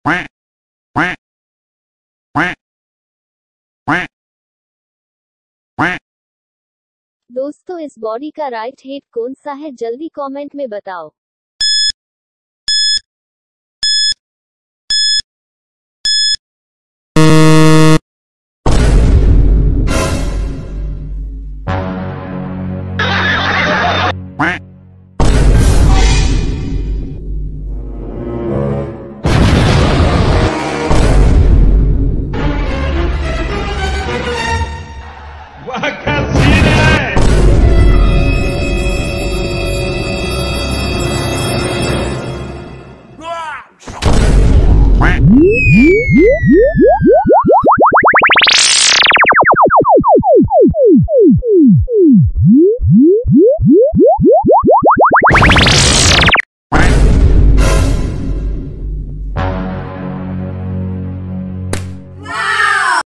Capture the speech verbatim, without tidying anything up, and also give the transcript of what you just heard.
दोस्तों इस बॉडी का राइट हेड कौन सा है, जल्दी कमेंट में बताओ।